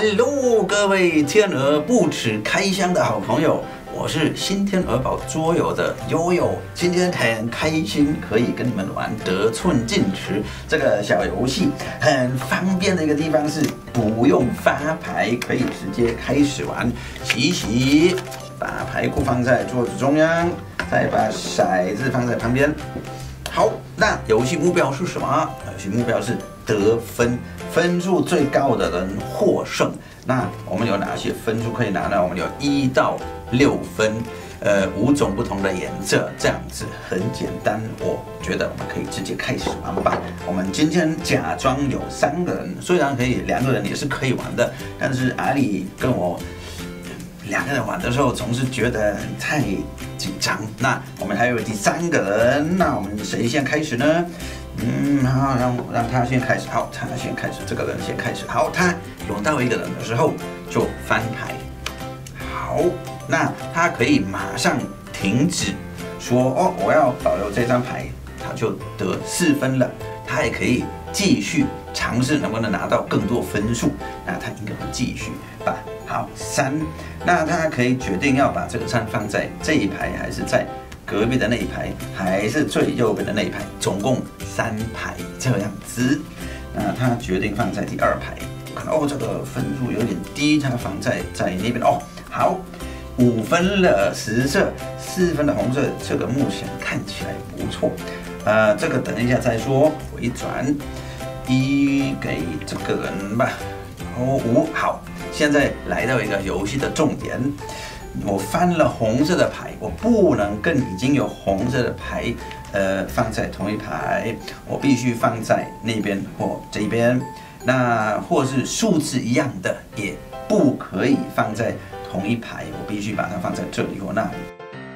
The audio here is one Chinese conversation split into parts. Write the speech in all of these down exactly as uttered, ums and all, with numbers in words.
Hello， 各位天鹅不止开箱的好朋友，我是新天鹅堡桌游的悠悠。今天很开心可以跟你们玩得寸进尺这个小游戏。很方便的一个地方是不用发牌，可以直接开始玩。洗一洗，把牌库放在桌子中央，再把骰子放在旁边。好，那游戏目标是什么？游戏目标是得分，分数最高的人获胜。那我们有哪些分数可以拿呢？我们有一到六分，呃，五种不同的颜色，这样子很简单。我觉得我们可以直接开始玩吧。我们今天假装有三个人，虽然可以两个人也是可以玩的，但是阿里跟我两个人玩的时候总是觉得太紧张。那我们还有第三个人，那我们谁先开始呢？嗯，好，让让他先开始。好，他先开始，这个人先开始。好，他轮到一个人的时候就翻牌。好，那他可以马上停止，说哦，我要保留这张牌，他就得四分了。他也可以继续尝试能不能拿到更多分数。那他应该会继续吧。好，三，那他可以决定要把这个三放在这一排，还是在隔壁的那一排，还是最右边的那一排，总共三排这样子。那他决定放在第二排，看到哦，这个分数有点低，他放在在那边哦。好，五分的十色，四分的红色，这个目前看起来不错。呃，这个等一下再说。回转，一给这个人吧。哦，五，好，现在来到一个游戏的重点。我翻了红色的牌，我不能跟已经有红色的牌，呃，放在同一排，我必须放在那边或这边。那或是数字一样的，也不可以放在同一排，我必须把它放在这里或那里。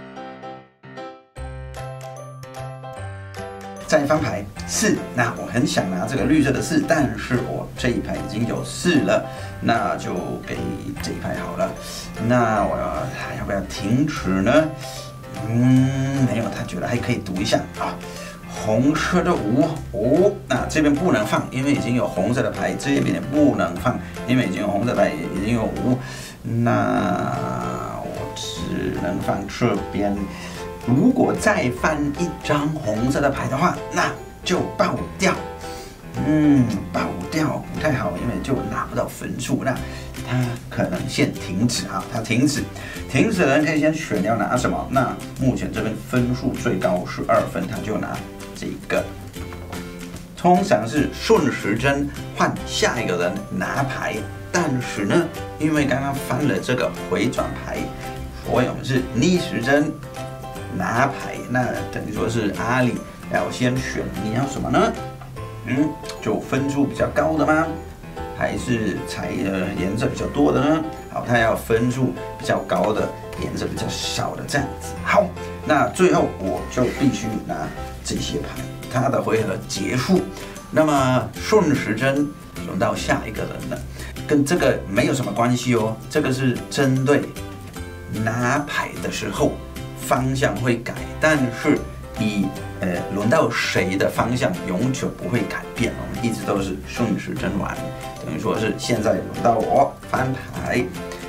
再翻牌四，那我很想拿这个绿色的四，但是我这一排已经有四了，那就给这一排好了。那我要不要停止呢？嗯，没有，他觉得还可以读一下啊。红色的五五，那这边不能放，因为已经有红色的牌，这边也不能放，因为已经有红色的牌，已经有五，那我只能放这边。如果再翻一张红色的牌的话，那就爆掉。嗯，爆掉不太好，因为就拿不到分数。那他可能先停止啊，他停止，停止的人可以先选要拿什么。那目前这边分数最高是二分，他就拿这个。通常是顺时针换下一个人拿牌，但是呢，因为刚刚翻了这个回转牌，所以我们是逆时针拿牌，那等于说是阿里要先选你要什么呢？嗯，就分数比较高的吗？还是彩的颜色比较多的呢？好，他要分数比较高的，颜色比较少的这样子。好，那最后我就必须拿这些牌，他的回合结束。那么顺时针轮到下一个人了，跟这个没有什么关系哦，这个是针对拿牌的时候。方向会改，但是以呃轮到谁的方向永久不会改变，我们一直都是顺时针玩，等于说是现在轮到我翻牌，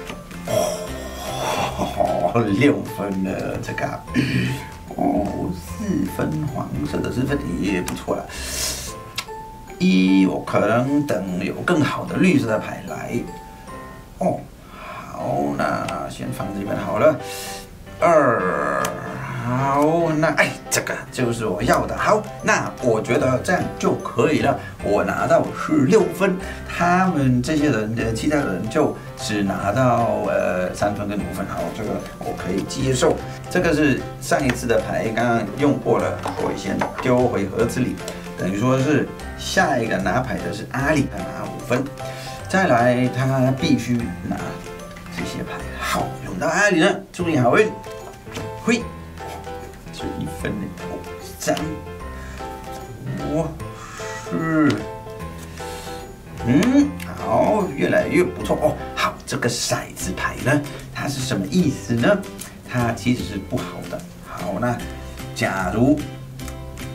哦，六分了，这个哦四分黄色的四分也不错了，一我可能等有更好的绿色的牌来，哦好，那先放这边好了。二，好，那哎，这个就是我要的。好，那我觉得这样就可以了。我拿到是六分，他们这些人的其他人就只拿到呃三分跟五分。好，这个我可以接受。这个是上一次的牌，刚刚用过了，我先丢回盒子里。等于说是下一个拿牌的是阿里，他拿五分。再来，他必须拿这些牌。好，轮到阿里了，祝你好运。嘿，就一分的头，三，五，四，嗯，好，越来越不错哦。好，这个骰子牌呢，它是什么意思呢？它其实是不好的。好，那假如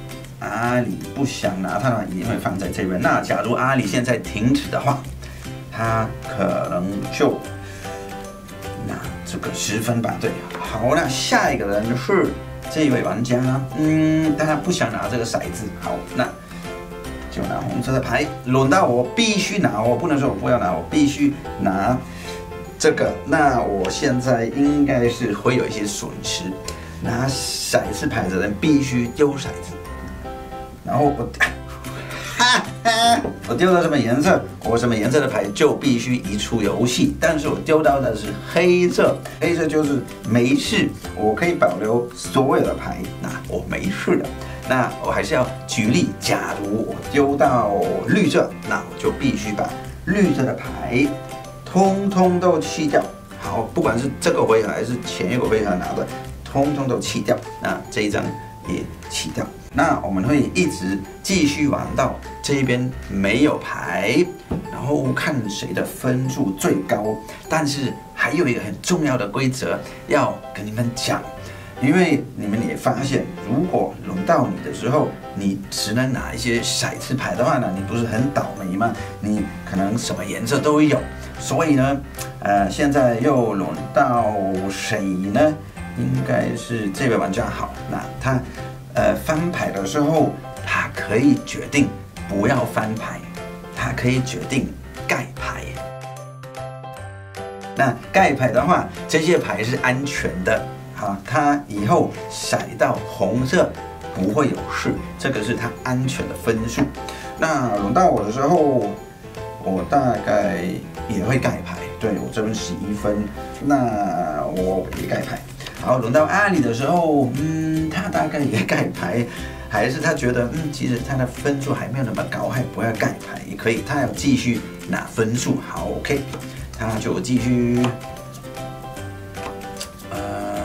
阿里不想拿它，一定会放在这边。那假如阿里现在停止的话， 他可能就拿这个十分吧。对，好，那下一个人是这位玩家，嗯，他不想拿这个骰子，好，那就拿红色的牌。轮到我必须拿，我不能说我不要拿，我必须拿这个。那我现在应该是会有一些损失。拿骰子牌的人必须丢骰子，然后我，哈哈，我丢到什么颜色，我什么颜色的牌就必须移出游戏。但是我丢到的是黑色，黑色就是没事，我可以保留所有的牌，那我没事的。那我还是要举例，假如我丢到绿色，那我就必须把绿色的牌通通都弃掉。好，不管是这个回合还是前一个回合拿的。通通都弃掉，那这一张也弃掉。那我们会一直继续玩到这边没有牌，然后看谁的分数最高。但是还有一个很重要的规则要跟你们讲，因为你们也发现，如果轮到你的时候，你只能拿一些骰子牌的话呢，你不是很倒霉吗？你可能什么颜色都有。所以呢，呃，现在又轮到谁呢？应该是这位玩家好，那他呃翻牌的时候，他可以决定不要翻牌，他可以决定盖牌。那盖牌的话，这些牌是安全的，好，他以后骰到红色不会有事，这个是他安全的分数。那轮到我的时候，我大概也会盖牌，对我这边十一分，那我也盖牌。好，轮到阿里的时候，嗯，他大概也盖牌，还是他觉得，嗯，其实他的分数还没有那么高，还不要盖牌也可以，他要继续拿分数。好 ，OK， 他就继续，呃，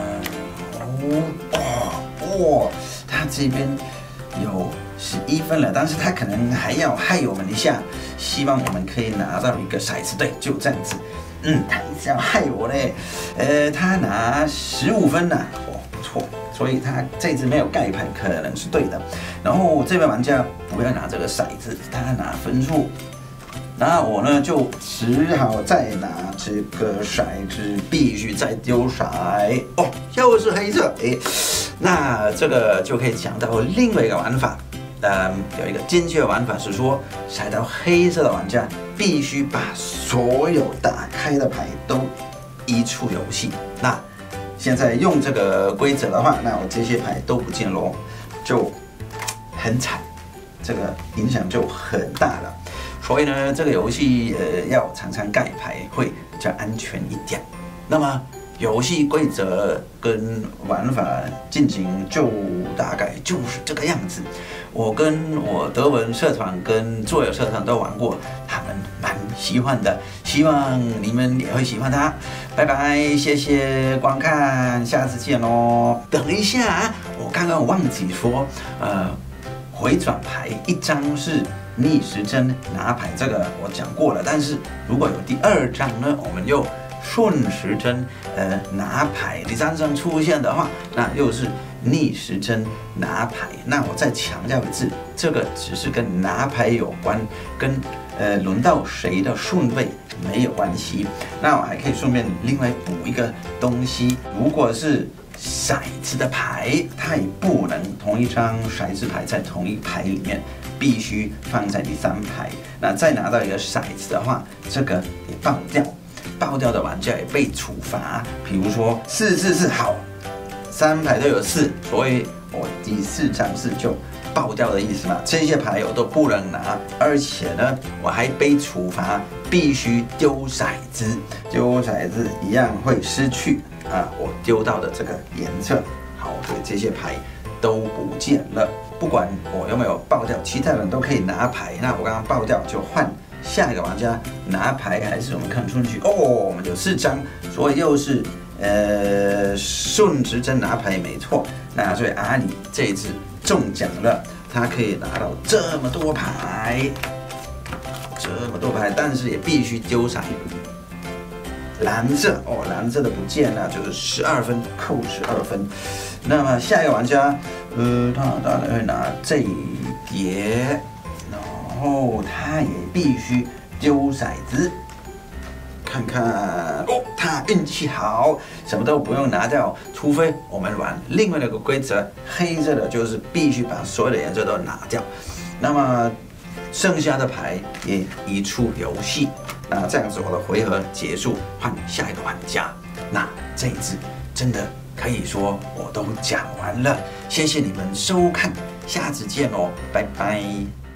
哦，哦，他这边有十一分了，但是他可能还要害我们一下，希望我们可以拿到一个骰子，对，就这样子。嗯，他一直要害我嘞，呃，他拿十五分呢，哦，不错，所以他这次没有盖牌，可能是对的。然后这位玩家不要拿这个骰子，他拿分数，那我呢就只好再拿这个骰子，必须再丢骰，哦，又是黑色，哎，那这个就可以讲到另外一个玩法。嗯，有一个精确的玩法是说，骰到黑色的玩家必须把所有打开的牌都移出游戏。那现在用这个规则的话，那我这些牌都不见喽，就很惨，这个影响就很大了。所以呢，这个游戏呃要常常盖牌会比较安全一点。那么游戏规则跟玩法进行就大概就是这个样子。我跟我德文社团跟桌游社团都玩过，他们蛮喜欢的，希望你们也会喜欢它。拜拜，谢谢观看，下次见喽。等一下，我刚刚忘记说，呃，回转牌一张是逆时针拿牌，这个我讲过了。但是如果有第二张呢，我们又顺时针呃拿牌，第三张出现的话，那又是逆时针拿牌。那我再强调一次，这个只是跟拿牌有关，跟呃轮到谁的顺位没有关系。那我还可以顺便另外补一个东西，如果是骰子的牌，它也不能同一张骰子牌在同一牌里面，必须放在第三排。那再拿到一个骰子的话，这个也爆掉。爆掉的玩家也被处罚，比如说四四四好，三排都有四，所以我第四张四就爆掉的意思嘛。这些牌我都不能拿，而且呢，我还被处罚，必须丢骰子，丢骰子一样会失去啊我丢到的这个颜色。好，所以这些牌都不见了，不管我有没有爆掉，其他人都可以拿牌。那我刚刚爆掉就换下一个玩家拿牌，还是我们看顺序哦，我们有四张，所以又是呃顺时针拿牌没错。那所以阿里这一次中奖了，他可以拿到这么多牌，这么多牌，但是也必须丢骰。蓝色哦，蓝色的不见了，就是十二分，扣十二分。那么下一个玩家，呃，他当然会拿这一叠。然后他也必须丢骰子， 看看哦，他运气好，什么都不用拿掉，除非我们玩另外一个规则，黑色的就是必须把所有的颜色都拿掉。那么剩下的牌也移出游戏。那这样子我的回合结束，换下一个玩家。那这一次真的可以说我都讲完了，谢谢你们收看，下次见哦，拜拜。